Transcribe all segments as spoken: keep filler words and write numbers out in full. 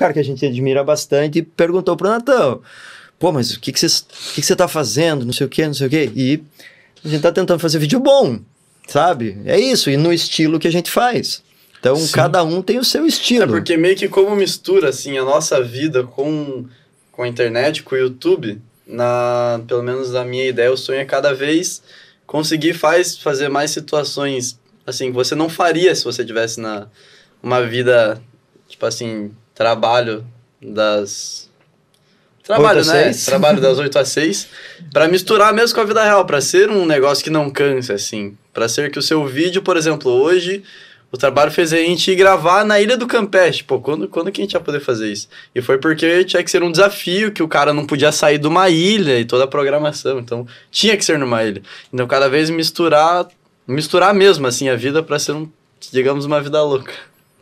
cara que a gente admira bastante, e perguntou pro Natan, pô, mas o que que você que que você tá fazendo, não sei o que, não sei o que, e a gente tá tentando fazer vídeo bom, sabe? É isso, e no estilo que a gente faz. Então, Sim. cada um tem o seu estilo. É porque meio que como mistura, assim, a nossa vida com, com a internet, com o YouTube, na, pelo menos na minha ideia, o sonho é cada vez conseguir faz, fazer mais situações, assim, que você não faria se você tivesse na, uma vida, tipo assim, trabalho das... Trabalho, né? Trabalho das oito às seis, pra misturar mesmo com a vida real, pra ser um negócio que não canse, assim. Pra ser que o seu vídeo, por exemplo, hoje... O trabalho fez a gente ir gravar na Ilha do Campeche. Pô, quando, quando que a gente ia poder fazer isso? E foi porque tinha que ser um desafio, que o cara não podia sair de uma ilha e toda a programação. Então, tinha que ser numa ilha. Então, cada vez misturar, misturar mesmo, assim, a vida pra ser, um, digamos, uma vida louca.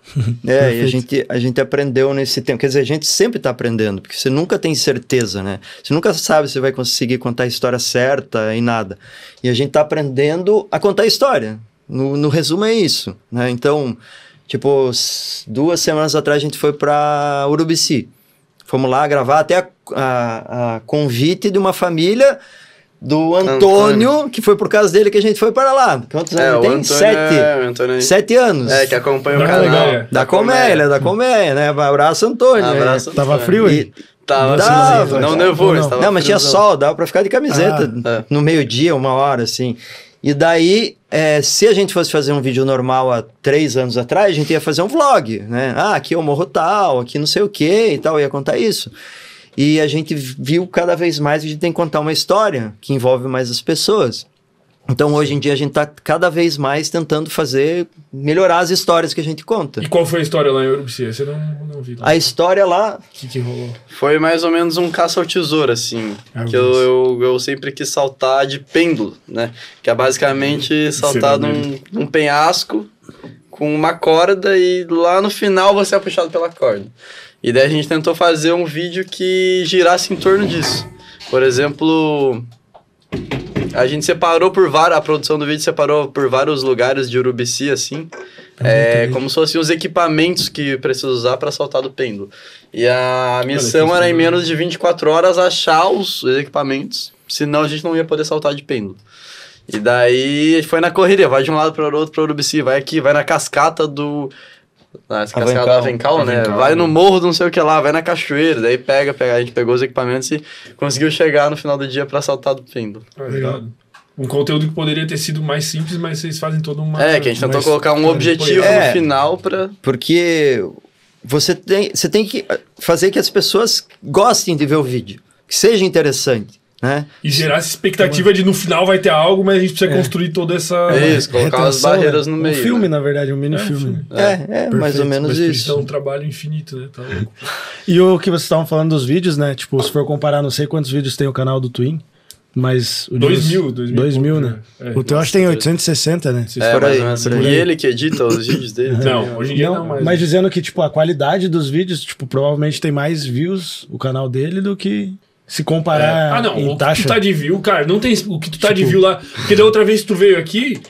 É, e a gente, a gente aprendeu nesse tempo. Quer dizer, a gente sempre tá aprendendo, porque você nunca tem certeza, né? Você nunca sabe se vai conseguir contar a história certa e nada. E a gente tá aprendendo a contar a história. No, no resumo é isso, né? Então, tipo, duas semanas atrás a gente foi para Urubici. Fomos lá gravar até a, a, a convite de uma família do Antônio, Antônio, que foi por causa dele que a gente foi para lá. Quantos é, anos ele tem? Antônio, Sete. É, Antônio... Sete anos. É, que acompanha o canal. Da, da Colmeia, da Colmeia, né? Abraço, Antônio. Abraço, né? Antônio. Tava frio aí? E... Tava, Dava, não nevou. Não, não mas tinha sol, dava para ficar de camiseta ah, é. no meio-dia, uma hora, assim. E daí, é, se a gente fosse fazer um vídeo normal há três anos atrás, a gente ia fazer um vlog, né? Ah, aqui eu morro tal, aqui não sei o que e tal, ia contar isso. E a gente viu cada vez mais que a gente tem que contar uma história que envolve mais as pessoas. Então, hoje em dia, a gente tá cada vez mais tentando fazer, melhorar as histórias que a gente conta. E qual foi a história lá em Urubici? Você não, não viu? A história lá... O que, que rolou? Foi mais ou menos um caça ao tesouro, assim. Ah, que eu, eu, eu sempre quis saltar de pêndulo, né? Que é basicamente saltar num, num penhasco com uma corda e lá no final você é puxado pela corda. E daí a gente tentou fazer um vídeo que girasse em torno disso. Por exemplo... A gente separou por vários... A produção do vídeo separou por vários lugares de Urubici, assim. É, como se fossem os equipamentos que precisa usar para saltar do pêndulo. E a missão era, em menos de vinte e quatro horas, achar os equipamentos. Senão a gente não ia poder saltar de pêndulo. E daí, a gente foi na correria. Vai de um lado para o outro, para Urubici. Vai aqui, vai na cascata do... Na cascata do Avencal, né? Avencal, vai no morro do não sei o que lá, vai na cachoeira. Daí pega, pega, a gente pegou os equipamentos e conseguiu chegar no final do dia pra saltar do pêndulo. Ah, legal. Um conteúdo que poderia ter sido mais simples, mas vocês fazem todo uma... É, que a gente tentou colocar um objetivo é, no final pra... Porque você tem, você tem que fazer que as pessoas gostem de ver o vídeo, que seja interessante. Né? E gerar essa expectativa de no final vai ter algo, mas a gente precisa é. construir toda essa... É isso, colocar retenção, umas barreiras no meio. Um filme, né? na verdade, um mini é, filme. É, é, é mais ou menos mas isso. É um trabalho infinito, né? Tá louco. E o que vocês estavam falando dos vídeos, né? Tipo, se for comparar, não sei quantos vídeos tem o canal do Twin, mas... O dois Deus, mil, dois mil. Dois mil, né? É, o teu acho que tem oitocentos e sessenta, né? É, por aí, por aí. E ele que edita os vídeos dele? Não, hoje em dia não, não mais. Mas dizendo que, tipo, a qualidade dos vídeos, tipo, provavelmente tem mais views o canal dele do que... Se comparar. É. Ah, não. Em o taxa. que tu tá de view, cara, não tem. O que tu tá tipo... de view lá. Porque da outra vez que tu veio aqui.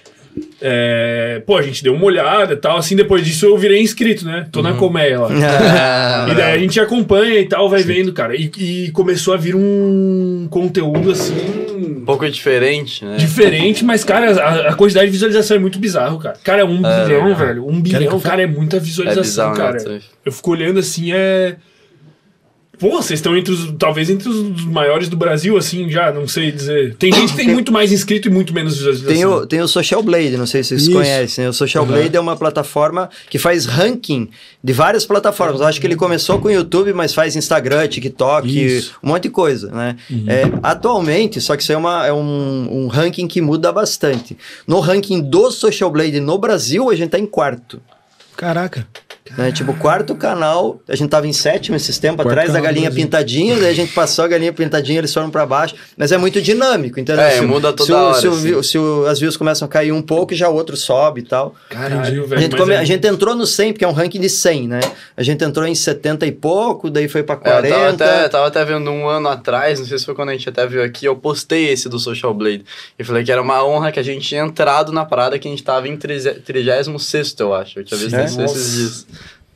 É, pô, a gente deu uma olhada e tal. Assim, depois disso eu virei inscrito, né? Tô uhum. na colmeia lá. E daí a gente acompanha e tal, vai Sim. vendo, cara. E, e começou a vir um conteúdo assim. Um pouco diferente, né? Diferente, mas, cara, a, a quantidade de visualização é muito bizarro, cara. Cara, um é, bilhão, é. velho. Um bilhão, cara, é muita visualização, é bizarro, cara. Né? Eu fico olhando assim, é. Pô, vocês estão entre os, talvez entre os maiores do Brasil, assim, já, não sei dizer. Tem gente que tem, tem muito mais inscrito e muito menos visualização. Tem o, tem o Social Blade, não sei se vocês Isso. conhecem. Né? O Social uhum. Blade é uma plataforma que faz ranking de várias plataformas. Eu acho que ele começou com o YouTube, mas faz Instagram, TikTok, Isso. um monte de coisa, né? Uhum. É, atualmente, só que isso é, uma, é um, um ranking que muda bastante. No ranking do Social Blade no Brasil, a gente tá em quarto. Caraca. Né? Tipo, quarto canal, a gente tava em sétimo esses tempos quarto atrás da Galinha Pintadinha, daí a gente passou a Galinha Pintadinha, eles foram pra baixo, mas é muito dinâmico, entendeu? É, se, muda toda se, hora. Se, assim. o, se o, as views começam a cair um pouco, já o outro sobe e tal. Caralho, velho. A gente, come, é... a gente entrou no cem, porque é um ranking de cem, né? A gente entrou em setenta e pouco, daí foi pra quarenta. É, eu tava até, tava até vendo um ano atrás, não sei se foi quando a gente até viu aqui, eu postei esse do Social Blade. E falei que era uma honra que a gente tinha entrado na parada, que a gente tava em trigésimo sexto, eu acho. Eu tinha visto é? isso esses dias.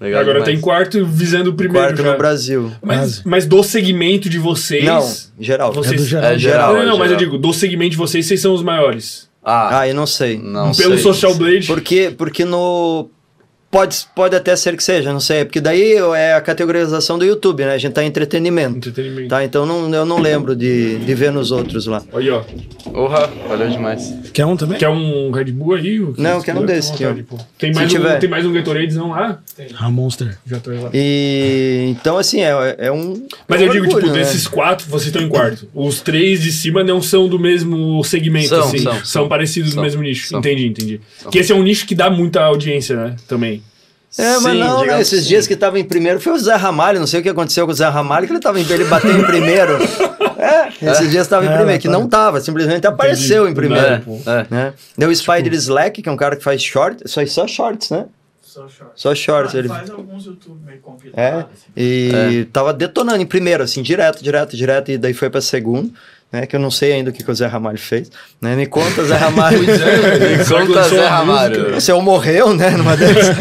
Legal Agora demais. tem quarto visando o primeiro. Quarto já. no Brasil. Mas, mas do segmento de vocês. Não, geral. Vocês... É do geral. É geral. Não, não, não, é mas eu geral. digo, do segmento de vocês, vocês são os maiores. Ah, Ah, eu não sei. não Pelo sei. Social Blade. Porque, porque no... Pode, pode até ser que seja, não sei. Porque daí é a categorização do YouTube, né? A gente tá em entretenimento. Entretenimento. Tá, então não, eu não lembro de, de ver nos outros lá. Aí, ó. Porra, valeu demais. Quer um também? Quer um Red Bull aí? O Não, quero um desse aqui, ó. Pô. Tem mais, Se um, tiver. tem mais um Gatorade não lá? A Monster. Já tô lá. E então, assim, é, é um. Mas é um eu digo, orgulho, tipo, né? desses quatro, vocês estão em quarto. Os três de cima não são do mesmo segmento, São, assim. são, São, são. parecidos São, no mesmo nicho. são. Entendi, entendi. São. Que esse é um nicho que dá muita audiência, né? Também. É, mas Sim, não, né? digamos Esses que dias sim. que tava em primeiro foi o Zé Ramalho. Não sei o que aconteceu com o Zé Ramalho, que ele, tava em, ele bateu em primeiro. É, esses dias tava em É, primeiro, que tá. não tava, simplesmente apareceu em primeiro. É, é. Né? Deu o Spider Slack, que é um cara que faz short, só, só shorts, né? Só shorts. Só shorts. Ah, ele... faz alguns YouTube meio É, compilados. assim. e tava detonando em primeiro, assim, direto, direto, direto, e daí foi pra segundo, né? Que eu não sei ainda o que, que o Zé Ramalho fez. Né? Me conta, Zé Ramalho. Me conta, Zé Ramalho. O seu morreu, né? Numa dessas.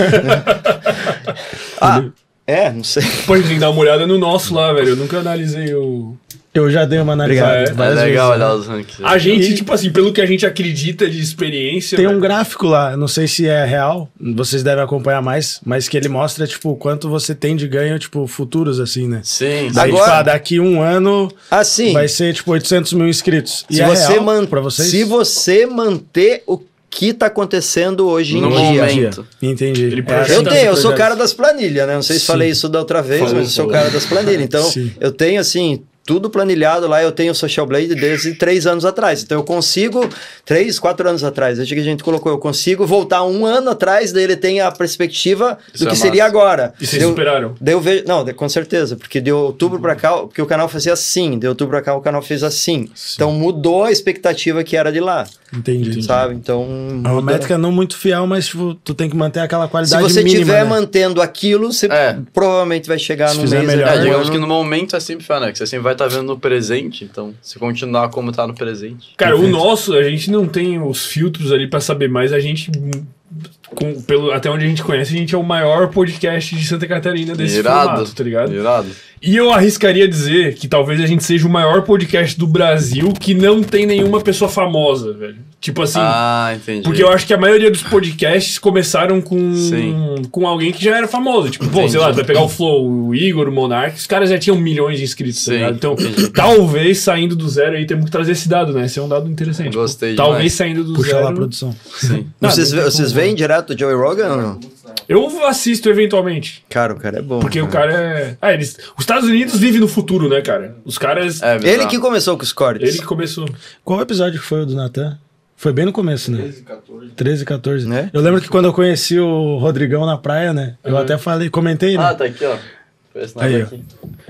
Ah, é, não sei. Pô, a gente tem que dar uma olhada no nosso lá, velho. Eu nunca analisei o... Eu já dei uma analisada. Obrigado. É várias legal vezes, olhar né? os rankings. A gente, E- tipo assim, pelo que a gente acredita de experiência... Tem um velho, gráfico lá, não sei se é real, vocês devem acompanhar mais, mas que ele mostra, tipo, quanto você tem de ganho, tipo, futuros, assim, né? Sim, sim. Daí, Agora- tipo, ah, daqui um ano Assim, vai ser, tipo, oitocentos mil inscritos. E se, é você real man... pra vocês? se você manter o que tá acontecendo hoje em No dia. momento. Entendi. Ele É projeta- assim Eu que tenho, eu você sou projeta. cara das planilhas, né? Não sei se Sim. falei isso da outra vez, Falou, mas eu sou falou. cara das planilhas. Então, Sim. eu tenho, assim, tudo planilhado lá. Eu tenho o Social Blade desde três anos atrás. Então, eu consigo, três, quatro anos atrás, desde que a gente colocou, eu consigo voltar um ano atrás, daí ele tem a perspectiva Isso do que é seria massa. agora. E vocês Deu- superaram. Daí eu vejo, não, de- com certeza, porque de outubro pra cá, porque o canal fazia assim, de outubro pra cá o canal fez assim. Então mudou a expectativa que era de lá, Entendi. sabe? Então É uma muda. métrica não muito fiel, mas, tipo, tu tem que manter aquela Se qualidade você mínima, estiver né? mantendo aquilo, você É. provavelmente vai chegar Se no fizer mês. melhor. ali, É, um digamos ano. que no momento é sempre fiel, né? Que você sempre vai estar vendo no presente, então se continuar como tá no presente. Cara, o nosso, a gente não tem os filtros ali pra saber, mas a gente, com, pelo, até onde a gente conhece, a gente é o maior podcast de Santa Catarina desse Irado. formato, tá ligado? Irado. E eu arriscaria dizer que talvez a gente seja o maior podcast do Brasil que não tem nenhuma pessoa famosa, velho. Tipo assim, Ah, entendi. porque eu acho que a maioria dos podcasts começaram com, Sim. com alguém que já era famoso. Tipo, pô, Entendi. sei lá, tu vai pegar o Flow, o Igor, o Monark, os caras já tinham milhões de inscritos, tá Sim, ligado? Então, entendi. talvez saindo do zero aí, temos que trazer esse dado, né? Esse é um dado interessante. Gostei Pô, talvez demais. saindo do Puxa zero. lá a produção. Sim. Vocês, Não, vocês veem direto o Joey Rogan ou não? Eu assisto eventualmente. Cara, o cara é bom. Porque o cara. cara é. Ah, eles. Os Estados Unidos vivem no futuro, né, cara? Os caras. É, Ele bizarro. que começou com os cortes. Ele que começou. Qual episódio que foi o do Natan? Foi bem no começo, né? treze, quatorze. treze, quatorze. Né? Eu lembro que quando eu conheci o Rodrigão na praia, né? Eu Uhum. até falei, comentei, né? Ah, tá aqui, ó. Foi esse nome Aí, ó. aqui.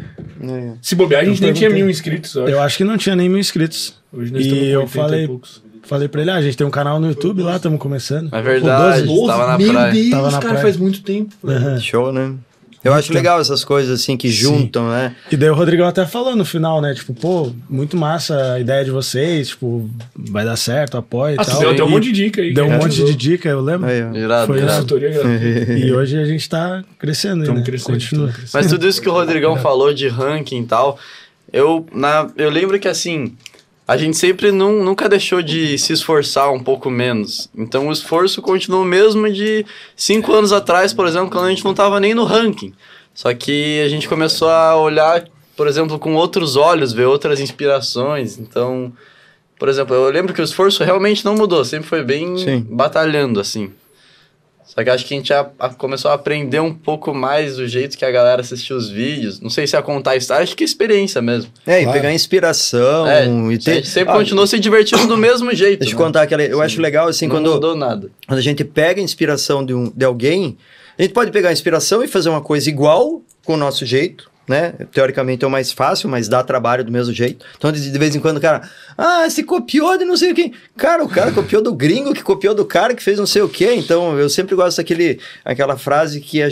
É. Se bobear, a gente Eu nem tinha perguntei. mil inscritos, eu acho. Eu acho que não tinha nem mil inscritos. Hoje nós estamos E com eu oitenta falei, e poucos. falei pra ele, ah, a gente tem um canal no YouTube lá, estamos começando. É verdade. Pô, doze. Tava na Meu praia. Deus, Tava na cara, praia. faz muito tempo. velho. Aham. Show, né? Eu acho legal essas coisas assim que juntam, né? E daí o Rodrigão até falou no final, né? Tipo, pô, muito massa a ideia de vocês, tipo, vai dar certo, apoio e Ah, tu tal. deu até um E monte de dica aí. Deu um cara. monte de dica, eu lembro. Aí, ó. Irado, Foi irado. Consultoria gratuita. E hoje a gente tá crescendo, aí, Tamo né? crescendo, Continua. tamo crescendo. Mas tudo isso que o Rodrigão falou de ranking e tal, eu, na, eu lembro que assim, a gente sempre não, nunca deixou de se esforçar um pouco menos. Então o esforço continua o mesmo de cinco anos atrás, por exemplo, quando a gente não tava nem no ranking. Só que a gente começou a olhar, por exemplo, com outros olhos, ver outras inspirações. Então, por exemplo, eu lembro que o esforço realmente não mudou, sempre foi bem Sim. batalhando, assim. Só que acho que a gente já a- começou a aprender um pouco mais do jeito que a galera assistia os vídeos. Não sei se a contar história, acho que experiência mesmo. É, e Claro. pegar inspiração É, e a ter. gente sempre Ah, continuou se divertindo do mesmo jeito. Deixa eu né? contar aquela. Eu acho legal assim, Não quando, mudou nada. quando a gente pega a inspiração de, um, de alguém, a gente pode pegar a inspiração e fazer uma coisa igual com o nosso jeito, né? Teoricamente é o mais fácil, mas dá trabalho do mesmo jeito. Então, de, de vez em quando, o cara, ah, você copiou de não sei o quê. Cara, o cara copiou do gringo, que copiou do cara que fez não sei o quê. Então, eu sempre gosto daquele, aquela frase que a gente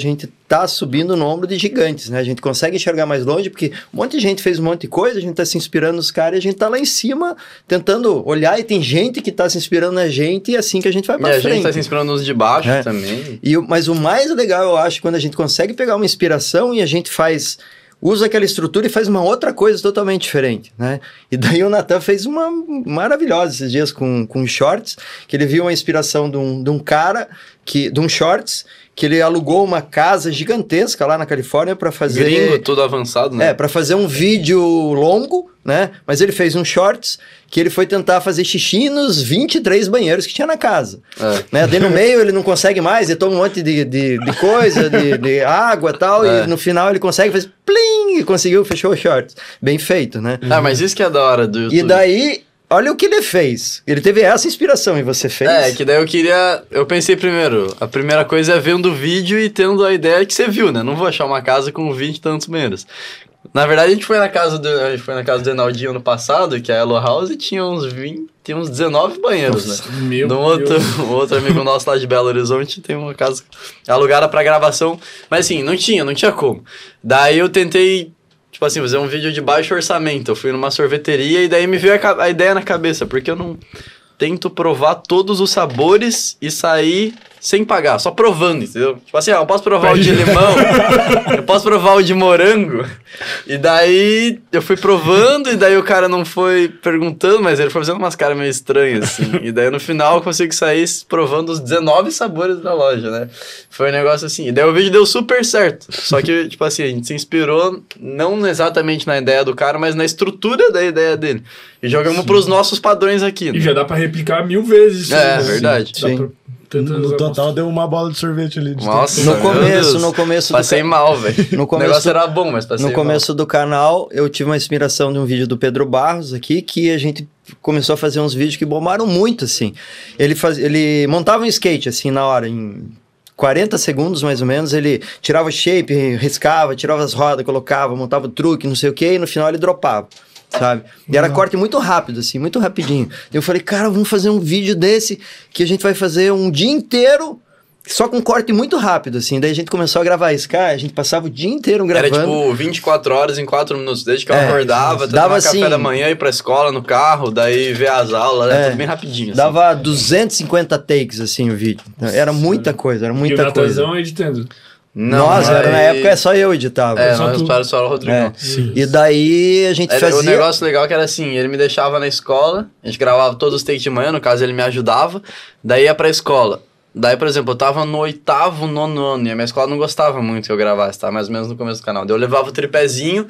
tá subindo no ombro de gigantes, né? A gente consegue enxergar mais longe, porque um monte de gente fez um monte de coisa, a gente tá se inspirando nos caras e a gente tá lá em cima tentando olhar e tem gente que tá se inspirando na gente e é assim que a gente vai pra e frente. E a gente tá se inspirando nos de baixo é. também. E, mas o mais legal, eu acho, quando a gente consegue pegar uma inspiração e a gente faz... usa aquela estrutura e faz uma outra coisa totalmente diferente, né? E daí o Natan fez uma maravilhosa esses dias com, com shorts, que ele viu uma inspiração de um, de um cara, que, de um shorts, que ele alugou uma casa gigantesca lá na Califórnia para fazer... Gringo, tudo avançado, né? É, para fazer um vídeo longo, né? Mas ele fez um shorts que ele foi tentar fazer xixi nos vinte e três banheiros que tinha na casa. É. Né? Daí no meio ele não consegue mais, ele toma um monte de, de, de coisa, de, de água e tal, é. E no final ele consegue fazer plim, e conseguiu, fechou o shorts. Bem feito, né? Ah, mas isso que é da hora do YouTube. E daí... olha o que ele fez. Ele teve essa inspiração e você fez. É, que daí eu queria... Eu pensei primeiro, a primeira coisa é vendo o vídeo e tendo a ideia que você viu, né? Não vou achar uma casa com vinte e tantos banheiros. Na verdade, a gente foi na casa do, a gente foi na casa do Enaldinho ano passado, que é a Hello House, e tinha uns vinte, tinha uns dezenove banheiros, Nossa, né? Meu no outro, um outro amigo nosso lá de Belo Horizonte tem uma casa alugada pra gravação. Mas assim, não tinha, não tinha como. Daí eu tentei... tipo assim, fazer um vídeo de baixo orçamento. Eu fui numa sorveteria e daí me veio a, a ideia na cabeça, porque eu não tento provar todos os sabores e sair sem pagar, só provando, entendeu? Tipo assim, ó, eu posso provar o de limão, eu posso provar o de morango, e daí eu fui provando, e daí o cara não foi perguntando, mas ele foi fazendo umas caras meio estranhas, assim, e daí no final eu consigo sair provando os dezenove sabores da loja, né? Foi um negócio assim, e daí o vídeo deu super certo, só que, tipo assim, a gente se inspirou não exatamente na ideia do cara, mas na estrutura da ideia dele, e jogamos pros nossos padrões aqui, né? E já dá pra replicar mil vezes. Isso, é, né? Verdade. Sim. Sim. No total deu uma bola de sorvete ali. De Nossa, no começo, no começo passei do mal, velho. No começo o negócio do... era bom, mas passei No começo mal. do canal, eu tive uma inspiração de um vídeo do Pedro Barros aqui, que a gente começou a fazer uns vídeos que bombaram muito, assim. Ele, faz... ele montava um skate, assim, na hora, em quarenta segundos, mais ou menos, ele tirava o shape, riscava, tirava as rodas, colocava, montava o truque, não sei o quê, e no final ele dropava. Sabe? E era corte muito rápido, assim, muito rapidinho. Eu falei, cara, vamos fazer um vídeo desse que a gente vai fazer um dia inteiro só com corte muito rápido, assim. Daí a gente começou a gravar isso, cara, a gente passava o dia inteiro gravando. Era tipo vinte e quatro horas em quatro minutos, desde que eu é, acordava, dava tomar assim, café da manhã, ir pra escola no carro, daí ver as aulas, era é, tudo bem rapidinho. Assim. Dava duzentos e cinquenta takes, assim, o vídeo. Era muita coisa, era muita e o coisa. Natanzão editando. Não, Nossa, mas... era, na época só eu editava. É, só nós para só o Rodrigo. É. E daí a gente era, fazia... O negócio legal que era assim, ele me deixava na escola, a gente gravava todos os takes de manhã, no caso ele me ajudava, daí ia pra escola. Daí, por exemplo, eu tava no oitavo, nono ano, e a minha escola não gostava muito que eu gravasse, tá? Mais ou menos no começo do canal. Daí eu levava o tripézinho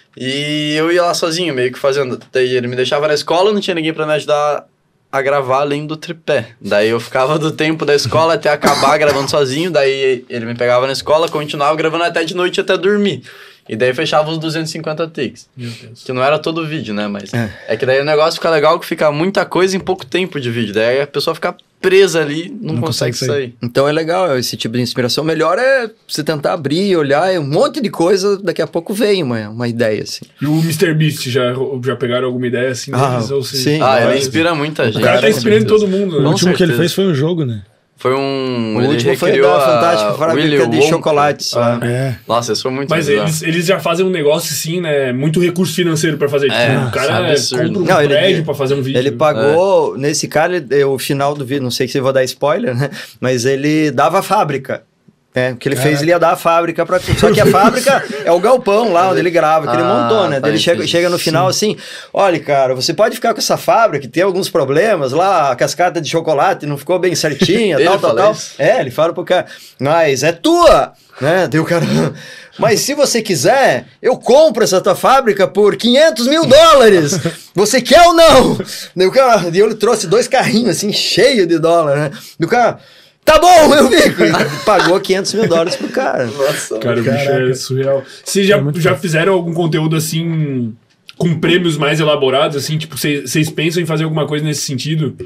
e eu ia lá sozinho, meio que fazendo. Daí ele me deixava na escola, não tinha ninguém pra me ajudar a gravar além do tripé. Daí eu ficava do tempo da escola até acabar gravando sozinho, daí ele me pegava na escola, continuava gravando até de noite até dormir. E daí fechava os duzentos e cinquenta takes. Meu Deus. Que não era todo o vídeo, né? Mas é. é que daí o negócio fica legal que fica muita coisa em pouco tempo de vídeo. Daí a pessoa fica presa ali, não, não consegue, consegue sair. sair. Então é legal esse tipo de inspiração. Melhor é você tentar abrir, olhar, um monte de coisa, daqui a pouco vem uma, uma ideia, assim. E o mister Beast, já, já pegaram alguma ideia assim ah, deles? Ou sim. Ah, ele inspira muita gente. O cara tá inspirando todo mundo. Né? O último que ele fez foi um jogo, né? Foi um... O ele último foi da Fantástica Fábrica de Chocolates. Ah, é. Nossa, isso foi muito Mas eles, eles já fazem um negócio assim, né? Muito recurso financeiro pra fazer. É, tipo, o cara é, compra um não, prédio ele, pra fazer um vídeo. Ele pagou... É. Nesse cara, ele, o final do vídeo, não sei se eu vou dar spoiler, né? Mas ele dava a fábrica. É, o que ele Caraca. fez, ele ia dar a fábrica pra... Só que a fábrica é o galpão lá onde ele grava, que ah, ele montou, né? Daí ele chega, chega no final sim. assim, olha, cara, você pode ficar com essa fábrica que tem alguns problemas lá, a cascata de chocolate não ficou bem certinha, tal, tal, tal. Isso? É, ele fala pro cara, mas é tua, né? Daí o cara... Mas se você quiser, eu compro essa tua fábrica por quinhentos mil dólares. Você quer ou não? Daí o cara... Daí ele trouxe dois carrinhos assim, cheios de dólar, né? Daí o cara... Tá bom, eu vi. Pagou quinhentos mil dólares pro cara. Nossa, cara, o bicho é surreal. Vocês já, já fizeram algum conteúdo assim, com prêmios mais elaborados, assim? Tipo, vocês pensam em fazer alguma coisa nesse sentido?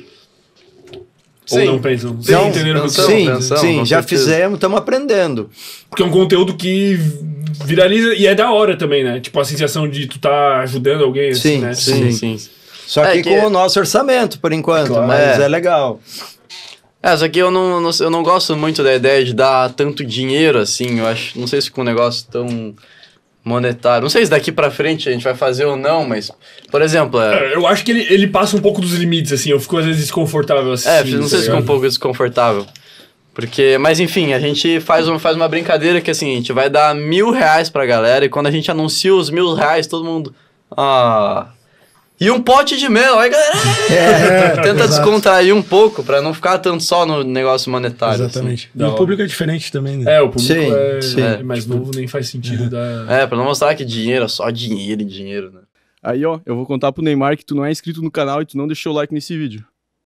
Sim. Ou não pensam? Sim, não, entenderam pensamos, sim, pensamos, sim já fizemos, estamos aprendendo. Porque é um conteúdo que viraliza e é da hora também, né? Tipo, a sensação de tu tá ajudando alguém, assim, sim, né? Sim, sim. sim. Só é que, que com o nosso orçamento, por enquanto, claro, mas é. é legal. É, só que eu não, não, eu não gosto muito da ideia de dar tanto dinheiro, assim, eu acho, não sei se com um negócio tão monetário, não sei se daqui pra frente a gente vai fazer ou não, mas, por exemplo... É... É, eu acho que ele, ele passa um pouco dos limites, assim, eu fico às vezes desconfortável assim. É, não sei se fica um pouco desconfortável, porque, mas enfim, a gente faz uma, faz uma brincadeira que, assim, a gente vai dar mil reais pra galera e quando a gente anuncia os mil reais, todo mundo... Ah... E um pote de mel, aí galera é, tenta exato. descontrair um pouco pra não ficar tanto só no negócio monetário. Exatamente. Assim. E o público é diferente também, né? É, o público sim, é, sim. é mais novo, nem faz sentido. Da... É, pra não mostrar que dinheiro é só dinheiro e dinheiro, né? Aí, ó, eu vou contar pro Neymar que tu não é inscrito no canal e tu não deixou o like nesse vídeo.